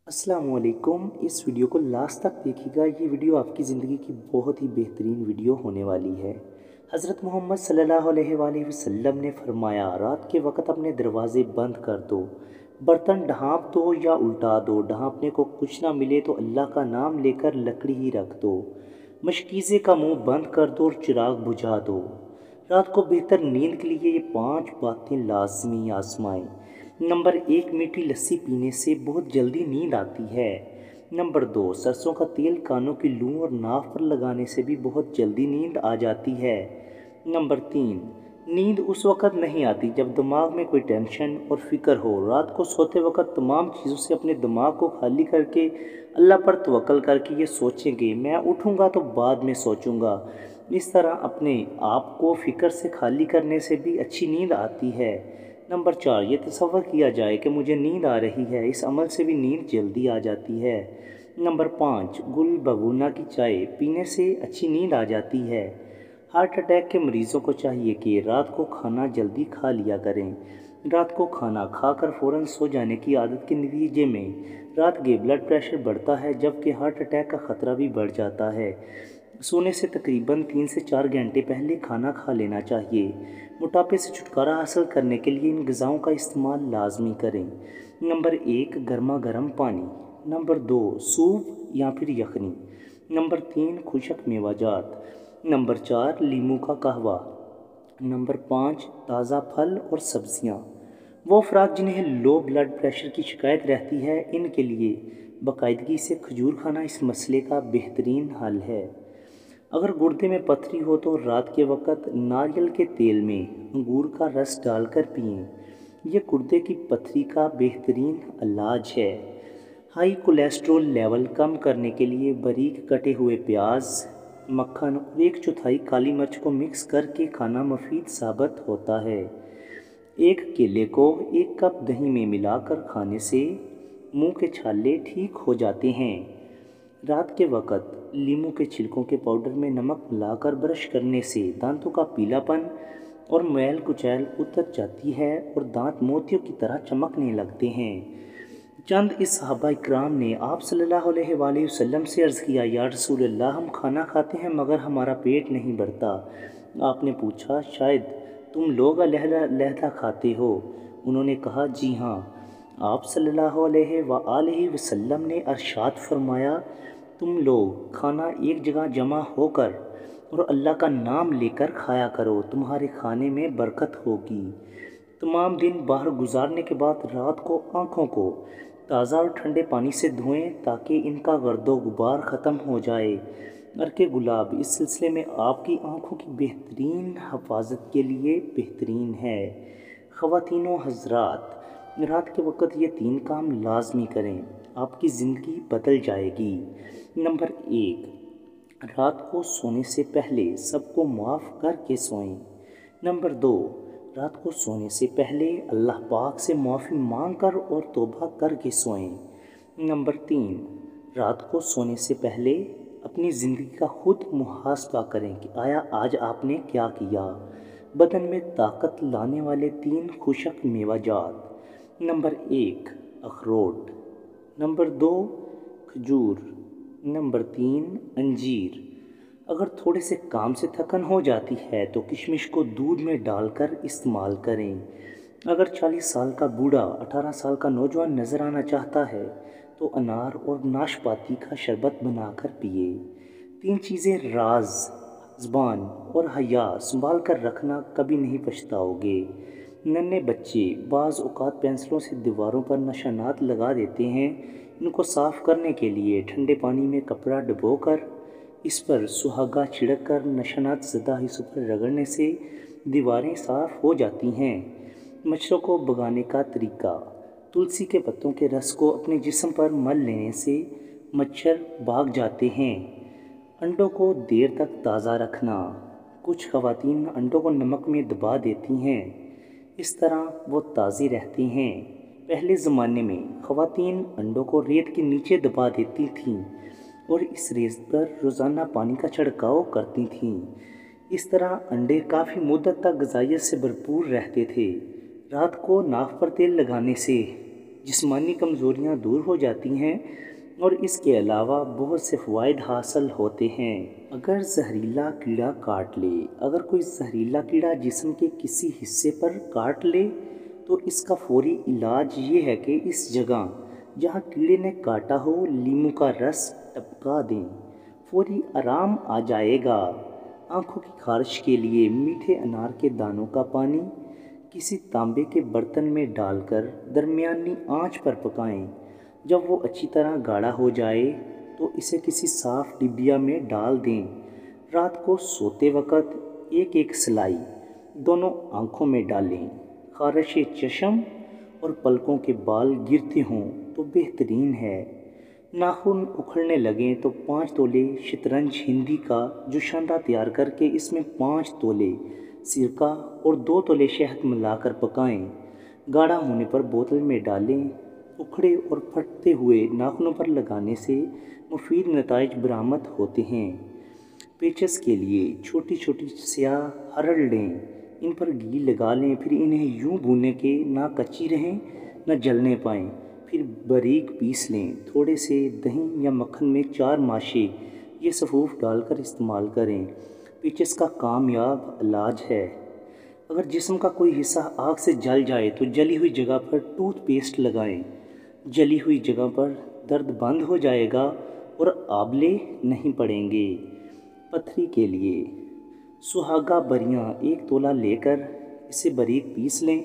अस्सलाम वालेकुम। इस वीडियो को लास्ट तक देखिएगा। ये वीडियो आपकी ज़िंदगी की बहुत ही बेहतरीन वीडियो होने वाली है। हज़रत मोहम्मद सल्लल्लाहु अलैहि वसल्लम ने फरमाया, रात के वक़्त अपने दरवाज़े बंद कर दो, बर्तन ढाँप दो या उल्टा दो, ढाँपने को कुछ ना मिले तो अल्लाह का नाम लेकर लकड़ी ही रख दो, मशकीज़े का मुँह बंद कर दो और चिराग बुझा दो। रात को बेहतर नींद के लिए ये 5 बातें लाजमी आजमाएं। नंबर 1, मीठी लस्सी पीने से बहुत जल्दी नींद आती है। नंबर 2, सरसों का तेल कानों की लूँ और नाक पर लगाने से भी बहुत जल्दी नींद आ जाती है। नंबर 3, नींद उस वक़्त नहीं आती जब दिमाग में कोई टेंशन और फ़िक्र हो। रात को सोते वक़्त तमाम चीज़ों से अपने दिमाग को खाली करके अल्लाह पर तवक्कल करके ये सोचेंगे, मैं उठूँगा तो बाद में सोचूँगा। इस तरह अपने आप को फ़िक्र से खाली करने से भी अच्छी नींद आती है। नंबर 4, ये तसव्वुर किया जाए कि मुझे नींद आ रही है, इस अमल से भी नींद जल्दी आ जाती है। नंबर 5, गुल बबूना की चाय पीने से अच्छी नींद आ जाती है। हार्ट अटैक के मरीज़ों को चाहिए कि रात को खाना जल्दी खा लिया करें। रात को खाना खाकर फ़ौरन सो जाने की आदत के नतीजे में रात के ब्लड प्रेशर बढ़ता है, जबकि हार्ट अटैक का ख़तरा भी बढ़ जाता है। सोने से तकरीबन 3 से 4 घंटे पहले खाना खा लेना चाहिए। मोटापे से छुटकारा हासिल करने के लिए इन ग़िज़ाओं का इस्तेमाल लाजमी करें। नंबर 1, गर्मा गर्म पानी। नंबर 2, सूप या फिर यखनी। नंबर 3, खुशक मेवाजात। नंबर 4, लीमू का कहवा। नंबर 5, ताज़ा फल और सब्ज़ियाँ। वो अफराद जिन्हें लो ब्लड प्रेशर की शिकायत रहती है, इनके लिए बाकायदगी से खजूर खाना इस मसले का बेहतरीन हल है। अगर गुर्दे में पथरी हो तो रात के वक़्त नारियल के तेल में अंगूर का रस डालकर पिएं। यह गुर्दे की पथरी का बेहतरीन इलाज है। हाई कोलेस्ट्रॉल लेवल कम करने के लिए बारीक कटे हुए प्याज, मक्खन और 1/4 काली मिर्च को मिक्स करके खाना मुफीद साबित होता है। एक केले को 1 कप दही में मिलाकर खाने से मुंह के छाले ठीक हो जाते हैं। रात के वक़्त लीमू के छिलकों के पाउडर में नमक मिलाकर ब्रश करने से दांतों का पीलापन और मैल कुचैल उतर जाती है और दांत मोतियों की तरह चमकने लगते हैं। चंद इस सहाबा इकराम ने आप सल्लल्लाहु अलैहि वसल्लम से अर्ज़ किया, या रसूल अल्लाह, हम खाना खाते हैं मगर हमारा पेट नहीं भरता। आपने पूछा, शायद तुम लोग अलहदा खाते हो। उन्होंने कहा, जी हाँ। आप सल्लल्लाहु अलैहि वसल्लम ने इरशाद फरमाया, तुम लोग खाना एक जगह जमा होकर और अल्लाह का नाम लेकर खाया करो, तुम्हारे खाने में बरकत होगी। तमाम दिन बाहर गुजारने के बाद रात को आँखों को ताज़ा और ठंडे पानी से धोएं ताकि इनका गर्दो गुबार ख़त्म हो जाए। अर्के गुलाब इस सिलसिले में आपकी आँखों की बेहतरीन हिफाजत के लिए बेहतरीन है। ख़वातीनो हज़रात, रात के वक़्त ये 3 काम लाजमी करें, आपकी ज़िंदगी बदल जाएगी। नंबर 1, रात को सोने से पहले सबको माफ़ करके सोएं। नंबर 2, रात को सोने से पहले अल्लाह पाक से माफ़ी मांगकर और तौबा करके सोएं। नंबर 3, रात को सोने से पहले अपनी ज़िंदगी का खुद मुहासबा करें कि आया आज आपने क्या किया। बदन में ताकत लाने वाले 3 खुशक मेवाजात। नंबर 1, अखरोट। नंबर 2, खजूर। नंबर 3, अंजीर। अगर थोड़े से काम से थकन हो जाती है तो किशमिश को दूध में डालकर इस्तेमाल करें। अगर 40 साल का बूढ़ा 18 साल का नौजवान नज़र आना चाहता है तो अनार और नाशपाती का शरबत बनाकर पिए। 3 चीज़ें राज, ज़ुबान और हया संभाल कर रखना, कभी नहीं पछताओगे। नन्हे बच्चे बाज़ औक़ात पेंसिलों से दीवारों पर निशानात लगा देते हैं। इनको साफ़ करने के लिए ठंडे पानी में कपड़ा डुबोकर इस पर सुहागा छिड़क कर निशानात ज़दा हिस्सों पर रगड़ने से दीवारें साफ़ हो जाती हैं। मच्छरों को भगाने का तरीका, तुलसी के पत्तों के रस को अपने जिस्म पर मल लेने से मच्छर भाग जाते हैं। अंडों को देर तक ताज़ा रखना, कुछ ख़वातीन अंडों को नमक में दबा देती हैं, इस तरह वो ताज़े रहते हैं। पहले ज़माने में ख़वातीन अंडों को रेत के नीचे दबा देती थीं और इस रेत पर रोज़ाना पानी का छिड़काव करती थीं। इस तरह अंडे काफ़ी मुद्दत तक ग़िज़ाइयत से भरपूर रहते थे। रात को नाक पर तेल लगाने से جسمانی کمزوریاں دور ہو جاتی ہیں اور اس کے علاوہ بہت سے فوائد حاصل ہوتے ہیں۔ اگر زہریلا کیڑا کاٹ لے، اگر کوئی زہریلا کیڑا جسم کے کسی حصے پر کاٹ لے تو اس کا فوری علاج یہ ہے کہ اس جگہ جہاں کیڑے نے کاٹا ہو لیموں کا رس ٹپکا دیں، فوری آرام آ جائے گا۔ آنکھوں کی خارش کے لیے میٹھے انار کے دانوں کا پانی کسی تانبے کے برتن میں ڈال کر درمیانی آنچ پر پکائیں۔ جب وہ اچھی طرح گاڑھا ہو جائے تو اسے کسی صاف ڈبیا میں ڈال دیں۔ رات کو سوتے وقت ایک ایک سلائی دونوں آنکھوں میں ڈالیں۔ خارش چشم اور پلکوں کے بال گرتے ہوں تو بہترین ہے۔ ناخن اکھڑنے لگیں تو 5 تولے شطرنج ہندی کا جوشاندہ تیار کر کے اس میں 5 تولے سرکہ اور 2 تولے شہد ملا کر پکائیں۔ گاڑھا ہونے پر بوتل میں ڈالیں۔ اکھڑے اور پھٹتے ہوئے ناخنوں پر لگانے سے مفید نتائج برآمد ہوتے ہیں۔ پیچس کے لیے چھوٹی چھوٹی سیاہ ہرڑ لیں، ان پر گھی لگا لیں، پھر انہیں یوں بھونیں کہ نہ کچی رہیں نہ جلنے پائیں، پھر باریک پیس لیں۔ تھوڑے سے دہی یا مکھن میں 4 ماشے یہ سفوف ڈال کر استعمال کریں۔ پیچس کا کامیاب علاج ہے۔ اگر جسم کا کوئی حصہ آگ سے جل جائے تو جلی ہوئی جگہ پر ٹوتھ پیسٹ لگائیں، جلی ہوئی جگہ پر درد بند ہو جائے گا اور آبلے نہیں پڑیں گے۔ پتھری کے لیے سہاگا بریاں 1 تولہ لے کر اسے باریک پیس لیں۔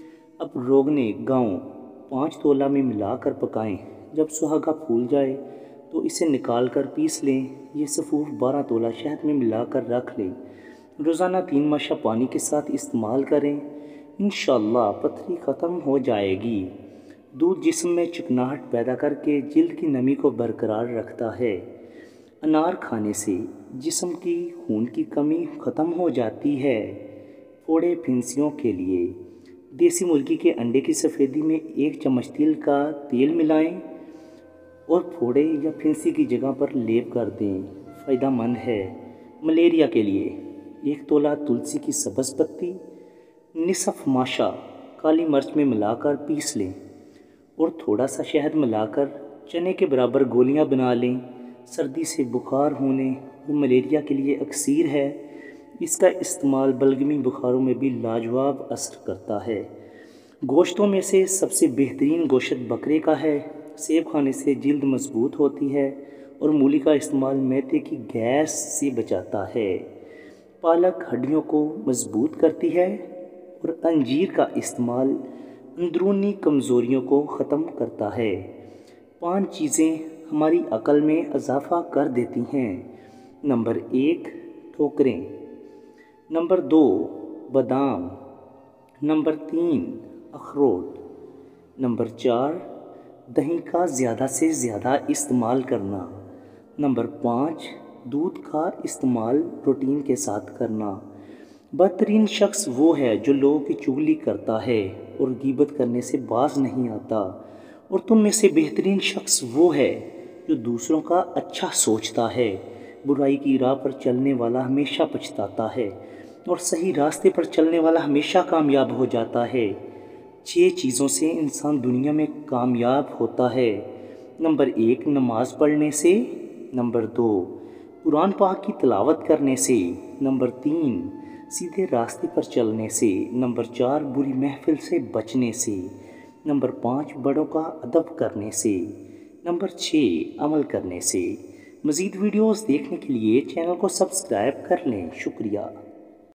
اب روغنے گاؤں 5 تولہ میں ملا کر پکائیں۔ جب سہاگا پھول جائے تو اسے نکال کر پیس لیں۔ یہ سفوف 12 تولہ شہد میں ملا کر رکھ لیں۔ روزانہ 3 ماشا پانی کے ساتھ استعمال کریں، انشاءاللہ پتھری ختم ہو جائے گی۔ دودھ جسم میں چکناہٹ پیدا کر کے جلد کی نمی کو برقرار رکھتا ہے۔ انار کھانے سے جسم کی خون کی کمی ختم ہو جاتی ہے۔ پھوڑے پھنسیوں کے لیے دیسی مرغی کے انڈے کی سفیدی میں 1 چمچ تل کا تیل ملائیں اور پھوڑے یا پھنسی کی جگہ پر لیپ کر دیں، فائدہ مند ہے۔ ملیریا کے لیے 1 تولہ تلسی کی سبز پتی، نصف ماشا کالی مرچ میں ملا کر پیس لیں اور تھوڑا سا شہد ملا کر چنے کے برابر گولیاں بنا لیں۔ سردی سے بخار ہونے اور ملیریا کے لیے اکسیر ہے۔ اس کا استعمال بلغمی بخاروں میں بھی لاجواب اثر کرتا ہے۔ گوشتوں میں سے سب سے بہترین گوشت بکرے کا ہے۔ سیب کھانے سے جلد مضبوط ہوتی ہے اور مولی کا استعمال معدے کی گیس سے بچاتا ہے۔ پالک ہڈیوں کو مضبوط کرتی ہے اور انجیر کا استعمال اندرونی کمزوریوں کو ختم کرتا ہے۔ 5 چیزیں ہماری عقل میں اضافہ کر دیتی ہیں۔ نمبر 1 ٹھوکریں، نمبر 2 بادام، نمبر 3 اخروٹ، نمبر 4 دہی کا زیادہ سے زیادہ استعمال کرنا، نمبر 5 دودھ کا استعمال پروٹین کے ساتھ کرنا۔ بہترین شخص وہ ہے جو لوگوں کی چغلی کرتا ہے اور غیبت کرنے سے باز نہیں آتا، اور تم میں سے بہترین شخص وہ ہے جو دوسروں کا اچھا سوچتا ہے۔ برائی کی راہ پر چلنے والا ہمیشہ پچھتاتا ہے اور صحیح راستے پر چلنے والا ہمیشہ کامیاب ہو جاتا ہے۔ 6 چیزوں سے انسان دنیا میں کامیاب ہوتا ہے۔ نمبر 1 نماز پڑھنے سے، نمبر 2 قرآن پاک کی تلاوت کرنے سے، نمبر 3 سیدھے راستے پر چلنے سے، نمبر 4 بری محفل سے بچنے سے، نمبر 5 بڑوں کا ادب کرنے سے، نمبر 6 عمل کرنے سے۔ مزید ویڈیوز دیکھنے کے لیے چینل کو سبسکرائب کر لیں۔ شکریہ۔